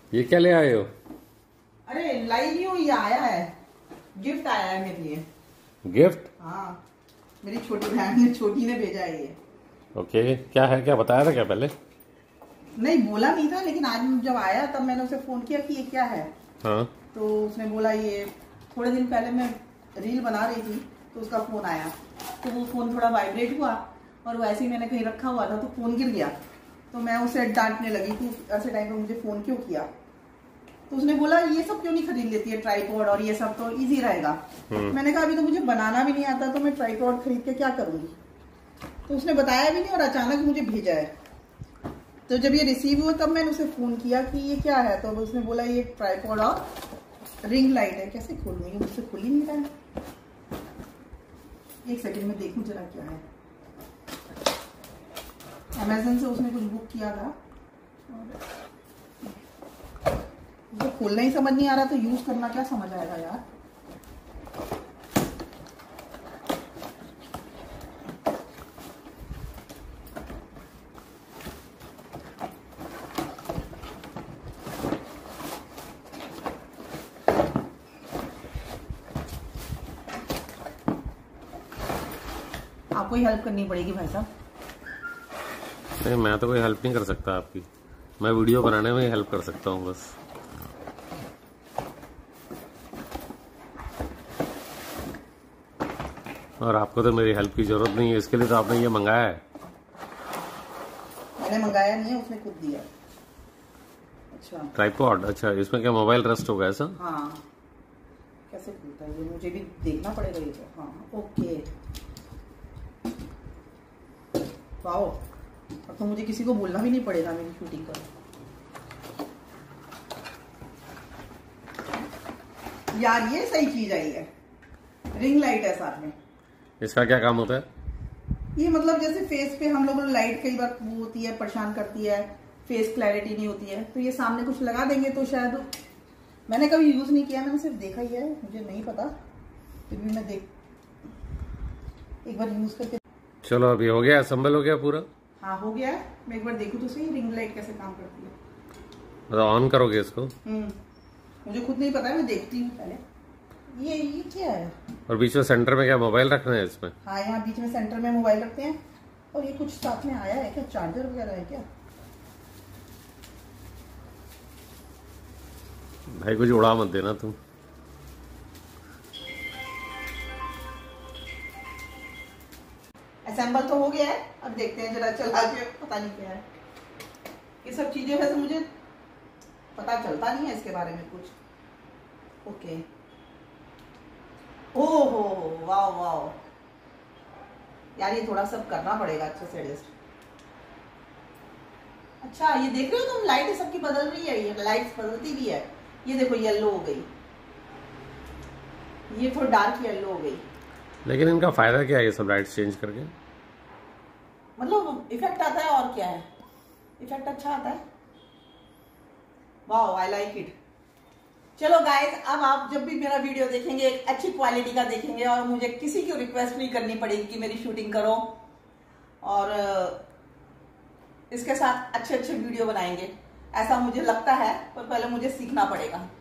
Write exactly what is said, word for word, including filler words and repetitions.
ये क्या ले आए हो? अरे लाई नहीं हूँ, ये आया है, गिफ्ट आया है मेरे लिए। गिफ्ट? हाँ, मेरी छोटी बहन ने छोटी ने भेजा है ये। ओके, क्या है? क्या बताया था क्या पहले? नहीं बोला नहीं था, लेकिन आज जब आया तब मैंने उसे फोन किया कि ये क्या है। हाँ। तो उसने बोला ये थोड़े दिन पहले मैं रील बना रही थी तो उसका फोन आया, तो वो फोन थोड़ा वाइब्रेट हुआ और वैसे ही मैंने कहीं रखा हुआ था तो फोन गिर गया। तो मैं उसे डांटने लगी कि ऐसे टाइम पे मुझे फोन क्यों किया। तो उसने बोला ये सब क्यों नहीं खरीद लेती है, ट्राइपॉड और ये सब तो इजी रहेगा। मैंने कहा अभी तो मुझे बनाना भी नहीं आता तो मैं ट्राइपॉड खरीद के क्या करूंगी। तो उसने बताया भी नहीं और अचानक मुझे भेजा है। तो जब ये रिसीव हुआ तब मैंने उसे फोन किया कि ये क्या है, तो उसने बोला ये ट्राइपॉड और रिंग लाइट है। कैसे खोलूंगी, मुझसे खुल ही नहीं रहा है। एक सेकंड में देखूं जरा क्या है। अमेज़न से उसने कुछ बुक किया था, मुझे खोलना ही समझ नहीं आ रहा तो यूज करना क्या समझ आएगा यार। आपको ही हेल्प करनी पड़ेगी भाई साहब। नहीं, मैं तो कोई हेल्प नहीं कर सकता आपकी। मैं वीडियो बनाने में ही हेल्प कर सकता हूँ बस। और आपको तो मेरी हेल्प की जरूरत नहीं है, इसके लिए तो आपने ये मंगाया है। मैंने मंगाया नहीं है, उसने खुद दिया। अच्छा, ट्राइपॉड? अच्छा, इसमें क्या मोबाइल रस्ट होगा ऐसा? हाँ, कैसे खुलता है ये, मुझे भी देखना पड़ेगा ये तो। हाँ ओके, वाओ, अब तो मुझे किसी को बोलना भी नहीं पड़ेगा मेरी शूटिंग कर। यार ये सही चीज आई है, रिंग लाइट है साथ में। इसका क्या काम होता है? ये मतलब जैसे फेस पे हम लोगों को लाइट कई बार वो होती है, परेशान करती है, फेस क्लैरिटी नहीं होती है, तो ये सामने कुछ लगा देंगे तो शायद। मैंने कभी यूज नहीं किया, मैंने सिर्फ देखा ही है, मुझे नहीं पता, फिर भी मैं देख एक बार यूज करके। चलो, अभी हो गया, असेंबल हो गया पूरा? हाँ हो गया है। मैं एक बार देखूं तो सही रिंग लाइट कैसे काम करती है। मतलब ऑन करोगे इसको? हम्म, मुझे खुद नहीं पता है, मैं देखती हूँ पहले। ये ये क्या है? और बीच में सेंटर में क्या मोबाइल रखना है इसमें? हाँ, यहाँ बीच में सेंटर में मोबाइल रखते हैं। और ये कुछ साथ में आया है क्या, चार्जर वगैरह है क्या? भाई कुछ उड़ा मत देना तुम। असेंबल तो हो गया है, अब देखते हैं जरा चला के, पता नहीं क्या है ये सब चीजें। वैसे मुझे पता चलता नहीं है इसके बारे में कुछ। ओके, ओहो वाह वाह यार, ये थोड़ा सब करना पड़ेगा अच्छे से एडजस्ट। अच्छा, ये देख रहे हो तुम, लाइट सबकी बदल रही है, ये लाइट्स बदलती भी है। ये देखो येलो हो गई, ये थोड़ी डार्क येलो हो गई। लेकिन इनका फायदा क्या है ये सब लाइट्स चेंज करके? मतलब इफेक्ट आता है, और क्या है, इफेक्ट अच्छा आता है। Wow, I like it. चलो गाइस, अब आप जब भी मेरा वीडियो देखेंगे एक अच्छी क्वालिटी का देखेंगे और मुझे किसी की रिक्वेस्ट नहीं करनी पड़ेगी कि मेरी शूटिंग करो, और इसके साथ अच्छे अच्छे वीडियो बनाएंगे, ऐसा मुझे लगता है, पर पहले मुझे सीखना पड़ेगा।